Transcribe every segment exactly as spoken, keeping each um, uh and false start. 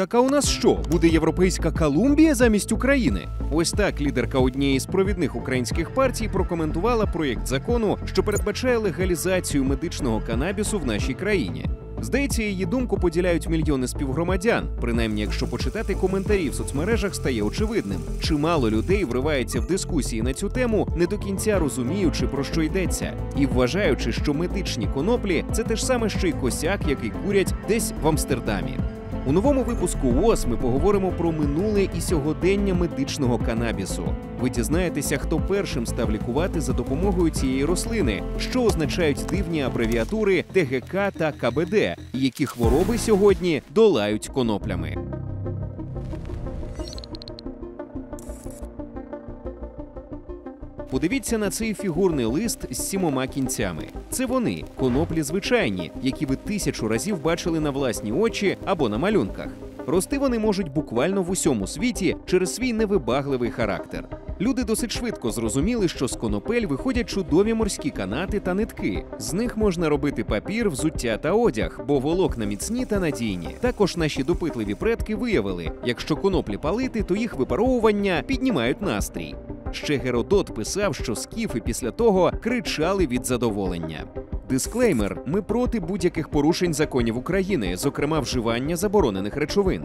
Так а у нас що, буде європейська Колумбія замість України? Ось так лідерка однієї з провідних українських партій прокоментувала проєкт закону, що передбачає легалізацію медичного канабісу в нашій країні. Здається, її думку поділяють мільйони співгромадян. Принаймні, якщо почитати коментарі в соцмережах, стає очевидним. Чимало людей вривається в дискусії на цю тему, не до кінця розуміючи, про що йдеться, і вважаючи, що медичні коноплі – це те ж саме, що й косяк, який курять десь в Амстердамі. У новому випуску ВОС ми поговоримо про минуле і сьогодення медичного канабісу. Ви дізнаєтеся, хто першим став лікувати за допомогою цієї рослини, що означають дивні абревіатури Т Г К та К Б Д, і які хвороби сьогодні долають коноплями. Подивіться на цей фігурний лист з сімома кінцями. Це вони – коноплі звичайні, які ви тисячу разів бачили на власні очі або на малюнках. Рости вони можуть буквально в усьому світі через свій невибагливий характер. Люди досить швидко зрозуміли, що з конопель виходять чудові морські канати та нитки. З них можна робити папір, взуття та одяг, бо волокна міцні та надійні. Також наші допитливі предки виявили, якщо коноплі палити, то їх випаровування піднімають настрій. Ще Геродот писав, що скіфи після того кричали від задоволення. Дисклеймер – ми проти будь-яких порушень законів України, зокрема вживання заборонених речовин.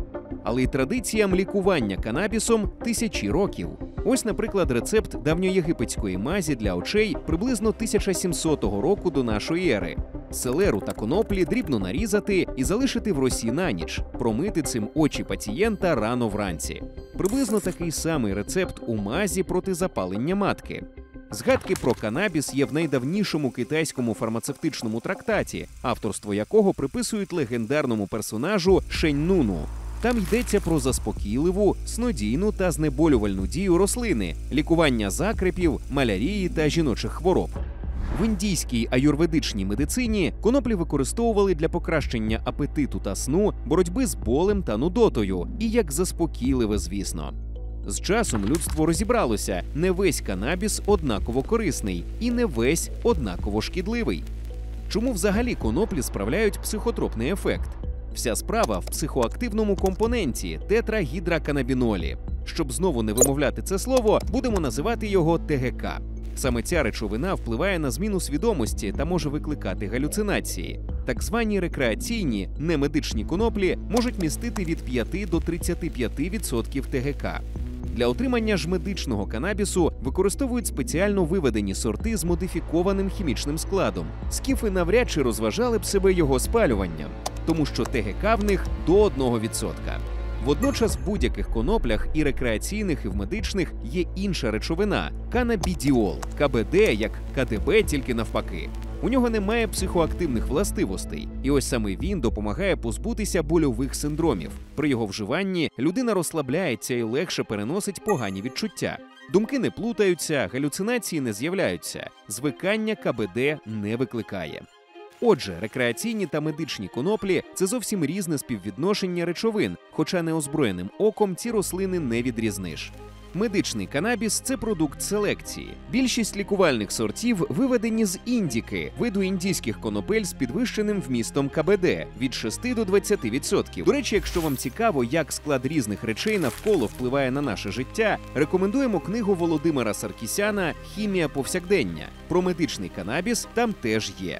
Але й традиціям лікування канабісом тисячі років. Ось, наприклад, рецепт давньоєгипетської мазі для очей приблизно тисяча сімсотого року до нашої ери. Селеру та коноплі дрібно нарізати і залишити в росі на ніч, промити цим очі пацієнта рано вранці. Приблизно такий самий рецепт у мазі проти запалення матки. Згадки про канабіс є в найдавнішому китайському фармацевтичному трактаті, авторство якого приписують легендарному персонажу Шеньнуну. Там йдеться про заспокійливу, снодійну та знеболювальну дію рослини, лікування закрепів, малярії та жіночих хвороб. В індійській аюрведичній медицині коноплі використовували для покращення апетиту та сну, боротьби з болем та нудотою, і як заспокійливе, звісно. З часом людство розібралося, не весь канабіс однаково корисний і не весь однаково шкідливий. Чому взагалі коноплі справляють психотропний ефект? Вся справа в психоактивному компоненті – тетрагідроканабінолі. Щоб знову не вимовляти це слово, будемо називати його Т Г К. Саме ця речовина впливає на зміну свідомості та може викликати галюцинації. Так звані рекреаційні, немедичні коноплі можуть містити від п'яти до тридцяти п'яти відсотків Т Г К. Для отримання ж медичного канабісу використовують спеціально виведені сорти з модифікованим хімічним складом. Скіфи навряд чи розважали б себе його спалюванням, тому що Т Г К в них до одного відсотка. Водночас в будь-яких коноплях, і рекреаційних, і в медичних, є інша речовина – канабідіол, К Б Д як К Д Б, тільки навпаки. У нього немає психоактивних властивостей, і ось саме він допомагає позбутися больових синдромів. При його вживанні людина розслабляється і легше переносить погані відчуття. Думки не плутаються, галюцинації не з'являються, звикання К Б Д не викликає. Отже, рекреаційні та медичні коноплі – це зовсім різне співвідношення речовин, хоча неозброєним оком ці рослини не відрізниш. Медичний канабіс – це продукт селекції. Більшість лікувальних сортів виведені з індіки, виду індійських конопель з підвищеним вмістом К Б Д – від шести до двадцяти відсотків. До речі, якщо вам цікаво, як склад різних речей навколо впливає на наше життя, рекомендуємо книгу Володимира Саркісяна «Хімія повсякдення». Про медичний канабіс там теж є.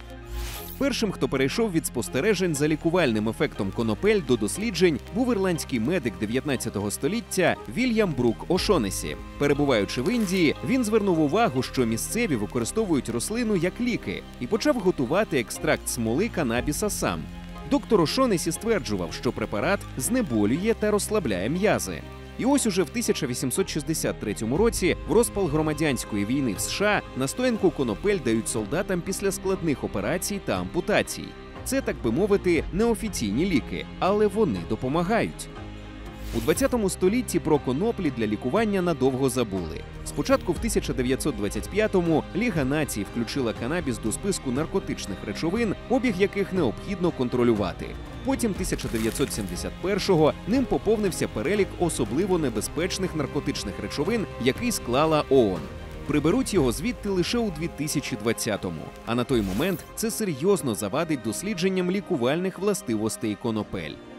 Першим, хто перейшов від спостережень за лікувальним ефектом конопель до досліджень, був ірландський медик дев'ятнадцятого століття Вільям Брук Ошонесі. Перебуваючи в Індії, він звернув увагу, що місцеві використовують рослину як ліки, і почав готувати екстракт смоли канабіса сам. Доктор Ошонесі стверджував, що препарат знеболює та розслабляє м'язи. І ось уже в тисяча вісімсот шістдесят третьому році, в розпал громадянської війни в США, настоянку конопель дають солдатам після складних операцій та ампутацій. Це, так би мовити, неофіційні ліки, але вони допомагають. У двадцятому столітті про коноплі для лікування надовго забули. Спочатку в тисяча дев'ятсот двадцять п'ятому Ліга націй включила канабіс до списку наркотичних речовин, обіг яких необхідно контролювати. Потім тисяча дев'ятсот сімдесят першого ним поповнився перелік особливо небезпечних наркотичних речовин, який склала О О Н. Приберуть його звідти лише у дві тисячі двадцятому, а на той момент це серйозно завадить дослідженням лікувальних властивостей конопель.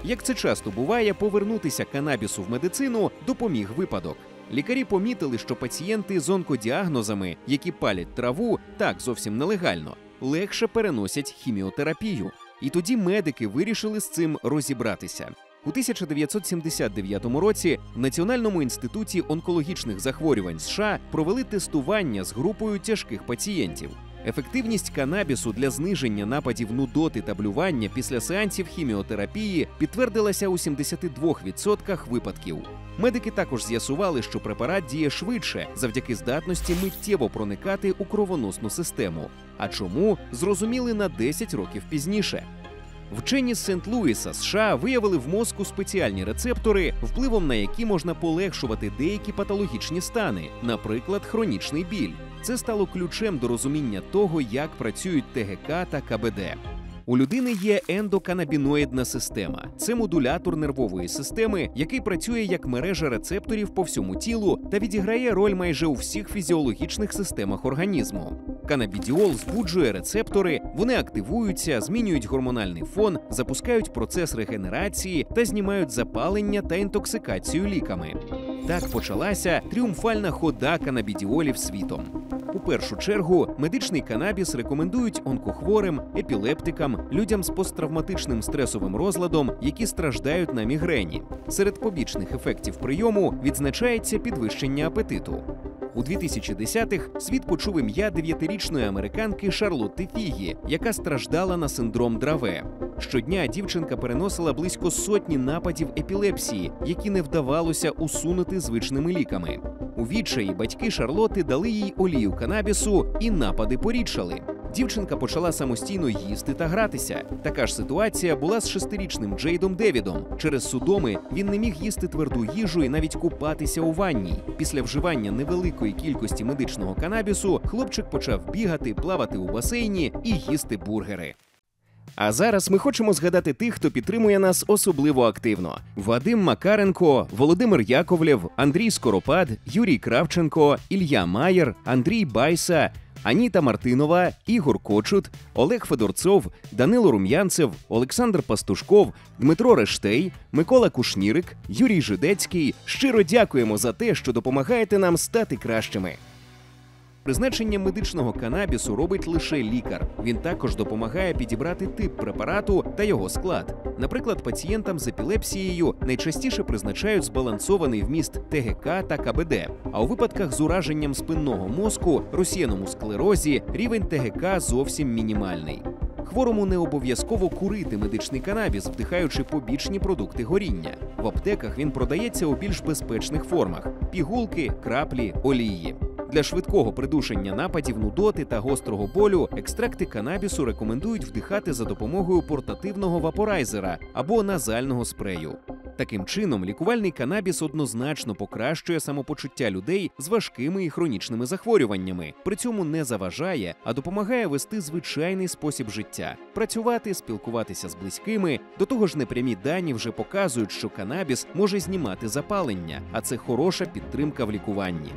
Як це часто буває, повернутися канабісу в медицину допоміг випадок. Лікарі помітили, що пацієнти з онкодіагнозами, які палять траву, так зовсім нелегально, легше переносять хіміотерапію. І тоді медики вирішили з цим розібратися. У тисяча дев'ятсот сімдесят дев'ятому році в Національному інституті онкологічних захворювань США провели тестування з групою тяжких пацієнтів. Ефективність канабісу для зниження нападів нудоти та блювання після сеансів хіміотерапії підтвердилася у сімдесяти двох відсотках випадків. Медики також з'ясували, що препарат діє швидше завдяки здатності миттєво проникати у кровоносну систему. А чому, зрозуміли на десять років пізніше. Вчені з Сент-Луіса, США, виявили в мозку спеціальні рецептори, впливом на які можна полегшувати деякі патологічні стани, наприклад, хронічний біль. Це стало ключем до розуміння того, як працюють Те Ге Ка та Ка Бе Де. У людини є ендоканабіноїдна система. Це модулятор нервової системи, який працює як мережа рецепторів по всьому тілу та відіграє роль майже у всіх фізіологічних системах організму. Канабідіол збуджує рецептори, вони активуються, змінюють гормональний фон, запускають процес регенерації та знімають запалення та інтоксикацію ліками. Так почалася тріумфальна хода канабідіолів світом. У першу чергу медичний канабіс рекомендують онкохворим, епілептикам, людям з посттравматичним стресовим розладом, які страждають на мігрені. Серед побічних ефектів прийому відзначається підвищення апетиту. У дві тисячі десятих світ почув ім'я дев'ятирічної американки Шарлотти Фігі, яка страждала на синдром Драве. Щодня дівчинка переносила близько сотні нападів епілепсії, які не вдавалося усунути звичними ліками. У відчаї батьки Шарлотти дали їй олію канабісу, і напади порідшали. Дівчинка почала самостійно їсти та гратися. Така ж ситуація була з шестирічним Джейдом Девідом. Через судоми він не міг їсти тверду їжу і навіть купатися у ванній. Після вживання невеликої кількості медичного канабісу хлопчик почав бігати, плавати у басейні і їсти бургери. А зараз ми хочемо згадати тих, хто підтримує нас особливо активно. Вадим Макаренко, Володимир Яковлєв, Андрій Скоропад, Юрій Кравченко, Ілля Маєр, Андрій Байса, Аніта Мартинова, Ігор Кочут, Олег Федорцов, Данило Рум'янцев, Олександр Пастушков, Дмитро Рештей, Микола Кушнірик, Юрій Жидецький. Щиро дякуємо за те, що допомагаєте нам стати кращими. Призначення медичного канабісу робить лише лікар. Він також допомагає підібрати тип препарату та його склад. Наприклад, пацієнтам з епілепсією найчастіше призначають збалансований вміст Те Ге Ка та Ка Бе Де. А у випадках з ураженням спинного мозку, розсіяному склерозі, рівень Те Ге Ка зовсім мінімальний. Хворому не обов'язково курити медичний канабіс, вдихаючи побічні продукти горіння. В аптеках він продається у більш безпечних формах – пігулки, краплі, олії. Для швидкого придушення нападів нудоти та гострого болю екстракти канабісу рекомендують вдихати за допомогою портативного вапорайзера або назального спрею. Таким чином, лікувальний канабіс однозначно покращує самопочуття людей з важкими і хронічними захворюваннями. При цьому не заважає, а допомагає вести звичайний спосіб життя – працювати, спілкуватися з близькими. До того ж, непрямі дані вже показують, що канабіс може знімати запалення, а це хороша підтримка в лікуванні.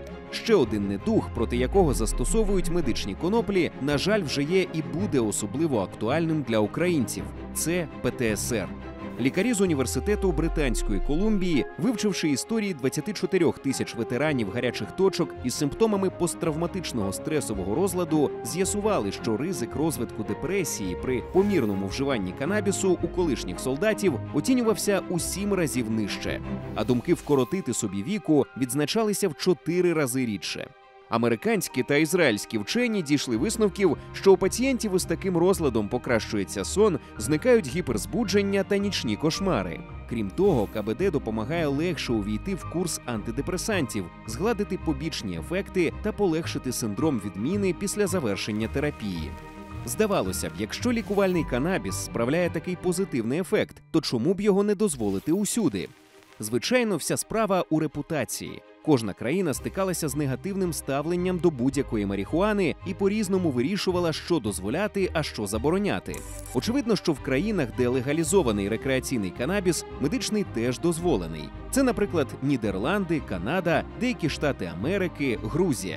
Ще один недуг, проти якого застосовують медичні коноплі, на жаль, вже є і буде особливо актуальним для українців – це Пе Те Ес Ер. Лікарі з університету Британської Колумбії, вивчивши історії двадцяти чотирьох тисяч ветеранів гарячих точок із симптомами посттравматичного стресового розладу, з'ясували, що ризик розвитку депресії при помірному вживанні канабісу у колишніх солдатів оцінювався у сім разів нижче, а думки вкоротити собі віку відзначалися в чотири рази рідше. Американські та ізраїльські вчені дійшли висновків, що у пацієнтів із таким розладом покращується сон, зникають гіперзбудження та нічні кошмари. Крім того, Ка Бе Де допомагає легше увійти в курс антидепресантів, згладити побічні ефекти та полегшити синдром відміни після завершення терапії. Здавалося б, якщо лікувальний канабіс справляє такий позитивний ефект, то чому б його не дозволити усюди? Звичайно, вся справа у репутації. Кожна країна стикалася з негативним ставленням до будь-якої марихуани і по-різному вирішувала, що дозволяти, а що забороняти. Очевидно, що в країнах, де легалізований рекреаційний канабіс, медичний теж дозволений. Це, наприклад, Нідерланди, Канада, деякі штати Америки, Грузія.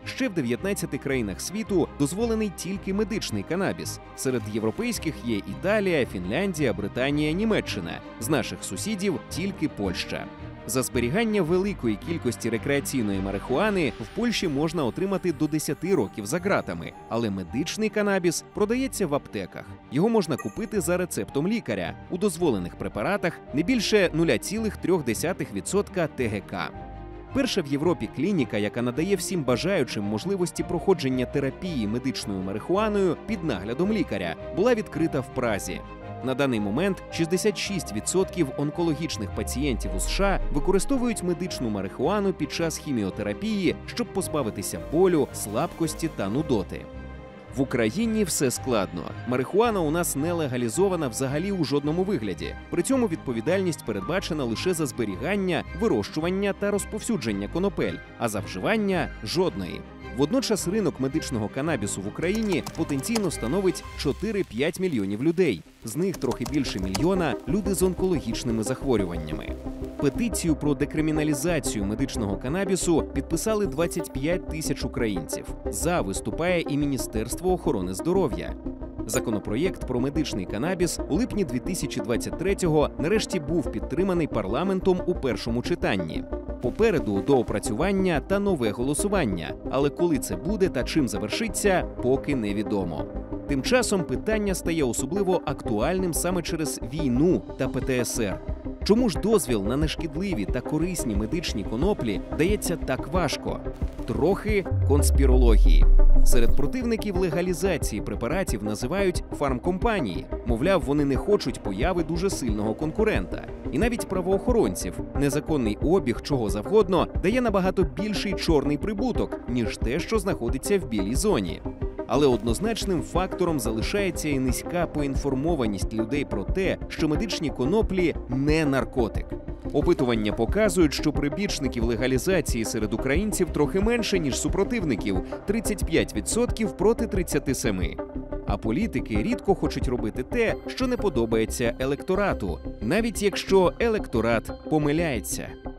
Ще в дев'ятнадцяти країнах світу дозволений тільки медичний канабіс. Серед європейських є Італія, Фінляндія, Британія, Німеччина. З наших сусідів тільки Польща. За зберігання великої кількості рекреаційної марихуани в Польщі можна отримати до десяти років за ґратами, але медичний канабіс продається в аптеках. Його можна купити за рецептом лікаря у дозволених препаратах не більше нуль цілих три десятих відсотка Т Г К. Перша в Європі клініка, яка надає всім бажаючим можливості проходження терапії медичною марихуаною під наглядом лікаря, була відкрита в Празі. На даний момент шістдесят шість відсотків онкологічних пацієнтів у США використовують медичну марихуану під час хіміотерапії, щоб позбавитися болю, слабкості та нудоти. В Україні все складно. Марихуана у нас не легалізована взагалі у жодному вигляді. При цьому відповідальність передбачена лише за зберігання, вирощування та розповсюдження конопель, а за вживання – жодної. Водночас ринок медичного канабісу в Україні потенційно становить чотири-п'ять мільйонів людей. З них трохи більше мільйона – люди з онкологічними захворюваннями. Петицію про декриміналізацію медичного канабісу підписали двадцять п'ять тисяч українців. За виступає і Міністерство охорони здоров'я. Законопроєкт про медичний канабіс у липні дві тисячі двадцять третього нарешті був підтриманий парламентом у першому читанні. Попереду доопрацювання та нове голосування, але коли це буде та чим завершиться, поки невідомо. Тим часом питання стає особливо актуальним саме через війну та П Т С Р. Чому ж дозвіл на нешкідливі та корисні медичні коноплі дається так важко? Трохи конспірології. Серед противників легалізації препаратів називають фармкомпанії. Мовляв, вони не хочуть появи дуже сильного конкурента. І навіть правоохоронців незаконний обіг чого завгодно дає набагато більший чорний прибуток, ніж те, що знаходиться в білій зоні. Але однозначним фактором залишається і низька поінформованість людей про те, що медичні коноплі – не наркотик. Опитування показують, що прибічників легалізації серед українців трохи менше, ніж супротивників – тридцять п'ять відсотків проти тридцяти семи відсотків. А політики рідко хочуть робити те, що не подобається електорату, навіть якщо електорат помиляється.